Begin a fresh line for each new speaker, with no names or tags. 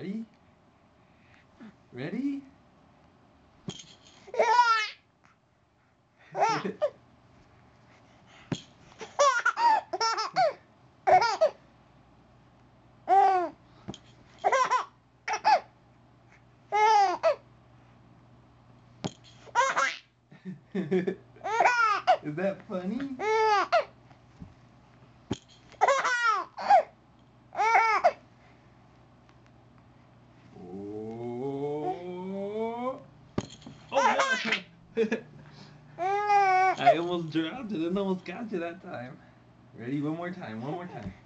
Ready? Ready? Is that funny? Oh, oh no. I almost dropped it and almost got you that time. Ready? One more time. One more time.